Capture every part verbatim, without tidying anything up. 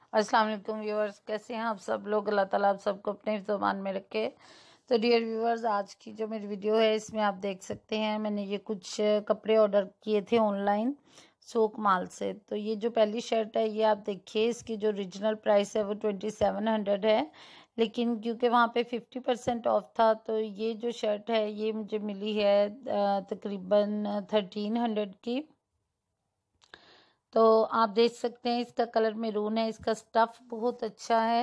अस्सलाम वालेकुम व्यूअर्स, कैसे हैं आप सब लोग। अल्लाह ताला आप सबको अपने ज़ुबान में रखे। तो डियर व्यूअर्स, आज की जो मेरी वीडियो है इसमें आप देख सकते हैं मैंने ये कुछ कपड़े ऑर्डर किए थे ऑनलाइन सोक माल से। तो ये जो पहली शर्ट है ये आप देखिए, इसकी जो ओरिजिनल प्राइस है वो ट्वेंटी सेवन हंड्रेड है, लेकिन क्योंकि वहाँ पे फिफ्टी परसेंट ऑफ था तो ये जो शर्ट है ये मुझे मिली है तकरीबन थर्टीन हंड्रेड की। तो आप देख सकते हैं इसका कलर मैरून है, इसका स्टफ बहुत अच्छा है।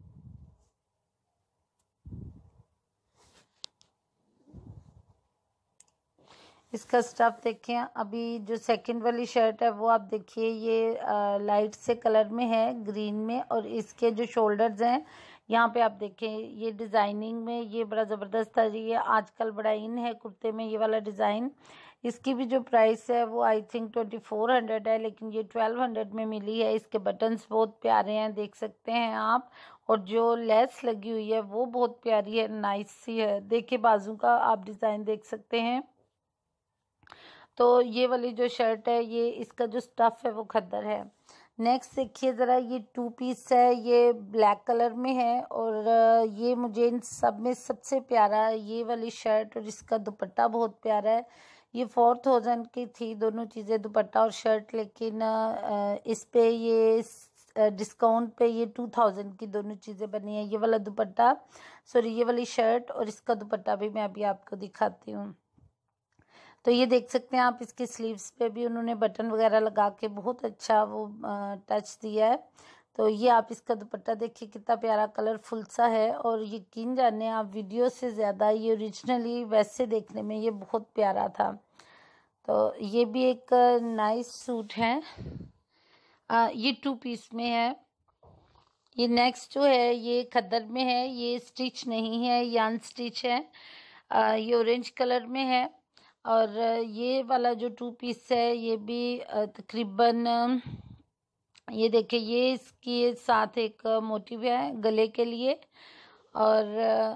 इसका स्टफ देखें। अभी जो सेकंड वाली शर्ट है वो आप देखिए, ये आ, लाइट से कलर में है, ग्रीन में, और इसके जो शोल्डर्स हैं यहाँ पे आप देखें ये डिज़ाइनिंग में ये बड़ा ज़बरदस्त है। ये आजकल बड़ा इन है कुर्ते में ये वाला डिज़ाइन। इसकी भी जो प्राइस है वो I think twenty four hundred है, लेकिन ये ट्वेल्व हंड्रेड में मिली है। इसके बटन्स बहुत प्यारे हैं, देख सकते हैं आप, और जो लेस लगी हुई है वो बहुत प्यारी है, नाइस सी है। देखिए बाजू का आप डिज़ाइन देख सकते हैं। तो ये वाली जो शर्ट है ये इसका जो स्टफ है वो खद्दर है। नेक्स्ट देखिए ज़रा, ये टू पीस है, ये ब्लैक कलर में है, और ये मुझे इन सब में सबसे प्यारा ये वाली शर्ट, और इसका दुपट्टा बहुत प्यारा है। ये फोर थाउजेंड की थी दोनों चीज़ें, दुपट्टा और शर्ट, लेकिन इस पे ये डिस्काउंट पे ये टू थाउजेंड की दोनों चीज़ें बनी है। ये वाला दुपट्टा, सॉरी ये वाली शर्ट, और इसका दुपट्टा भी मैं अभी आपको दिखाती हूँ। तो ये देख सकते हैं आप, इसकी स्लीव्स पे भी उन्होंने बटन वगैरह लगा के बहुत अच्छा वो टच दिया है। तो ये आप इसका दुपट्टा देखिए कितना प्यारा कलरफुल सा है, और यकीन जाने आप वीडियो से ज़्यादा ये ओरिजिनली वैसे देखने में ये बहुत प्यारा था। तो ये भी एक नाइस सूट है, आ, ये टू पीस में है। ये नेक्स्ट जो है ये खद्दर में है, ये स्टिच नहीं है, ये अनस्टिच है। आ, ये ऑरेंज कलर में है, और ये वाला जो टू पीस है ये भी तकरीबन, ये देखिए ये इसके साथ एक मोटिव है गले के लिए। और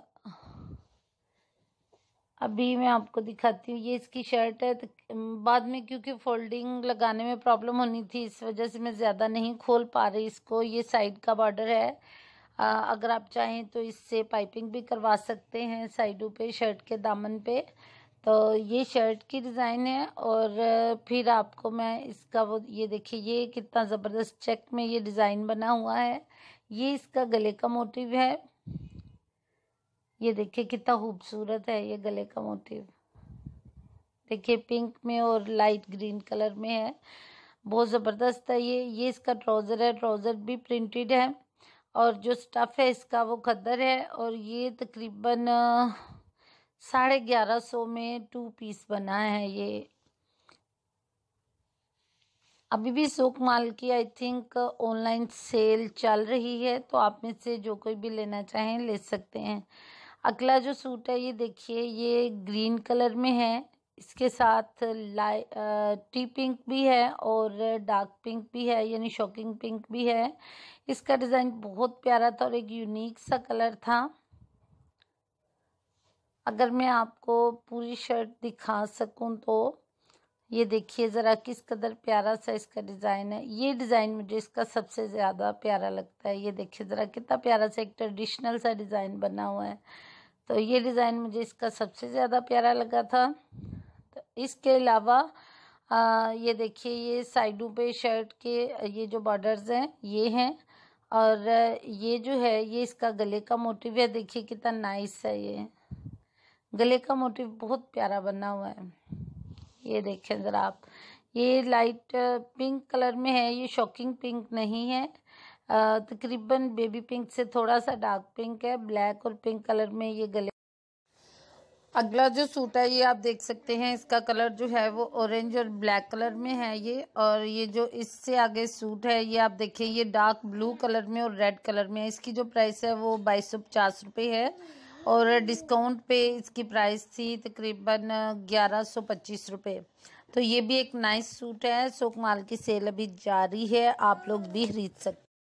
अभी मैं आपको दिखाती हूँ, ये इसकी शर्ट है। तो बाद में क्योंकि फोल्डिंग लगाने में प्रॉब्लम होनी थी इस वजह से मैं ज़्यादा नहीं खोल पा रही इसको। ये साइड का बॉर्डर है, आ, अगर आप चाहें तो इससे पाइपिंग भी करवा सकते हैं साइडों पे, शर्ट के दामन पे। तो ये शर्ट की डिज़ाइन है, और फिर आपको मैं इसका वो ये देखिए ये कितना ज़बरदस्त चेक में ये डिज़ाइन बना हुआ है। ये इसका गले का मोटिव है, ये देखिए कितना खूबसूरत है ये गले का मोटिव। देखिए पिंक में और लाइट ग्रीन कलर में है, बहुत ज़बरदस्त है ये। ये इसका ट्राउज़र है, ट्राउज़र भी प्रिंटेड है, और जो स्टफ़ है इसका वो खद्दर है। और ये तकरीबन साढ़े ग्यारह सौ में टू पीस बना है ये। अभी भी सोक माल की आई थिंक ऑनलाइन सेल चल रही है, तो आप में से जो कोई भी लेना चाहें ले सकते हैं। अगला जो सूट है ये देखिए, ये ग्रीन कलर में है, इसके साथ लाइट टी पिंक भी है और डार्क पिंक भी है, यानी शॉकिंग पिंक भी है। इसका डिज़ाइन बहुत प्यारा था और एक यूनिक सा कलर था। अगर मैं आपको पूरी शर्ट दिखा सकूं तो ये देखिए ज़रा किस कदर प्यारा सा इसका डिज़ाइन है। ये डिज़ाइन मुझे इसका सबसे ज़्यादा प्यारा लगता है। ये देखिए ज़रा कितना प्यारा सा एक ट्रेडिशनल सा डिज़ाइन बना हुआ है। तो ये डिज़ाइन मुझे इसका सबसे ज़्यादा प्यारा लगा था। तो इसके अलावा आ, ये देखिए ये साइडों पे शर्ट के ये जो बॉर्डर्स हैं ये हैं, और ये जो है ये इसका गले का मोटिव है। देखिए कितना नाइस है, ये गले का मोटिव बहुत प्यारा बना हुआ है। ये देखें ज़रा आप, ये लाइट पिंक कलर में है, ये शॉकिंग पिंक नहीं है, तकरीबन बेबी पिंक से थोड़ा सा डार्क पिंक है, ब्लैक और पिंक कलर में ये गले। अगला जो सूट है ये आप देख सकते हैं, इसका कलर जो है वो ऑरेंज और ब्लैक कलर में है ये। और ये जो इससे आगे सूट है ये आप देखें, ये डार्क ब्लू कलर में और रेड कलर में है। इसकी जो प्राइस है वो बाईस सौ पचास रुपये है, और डिस्काउंट पे इसकी प्राइस थी तकरीबन ग्यारह सौ पच्चीस रुपये। तो ये भी एक नाइस सूट है। सोक माल की सेल अभी जारी है, आप लोग भी खरीद सकते हैं।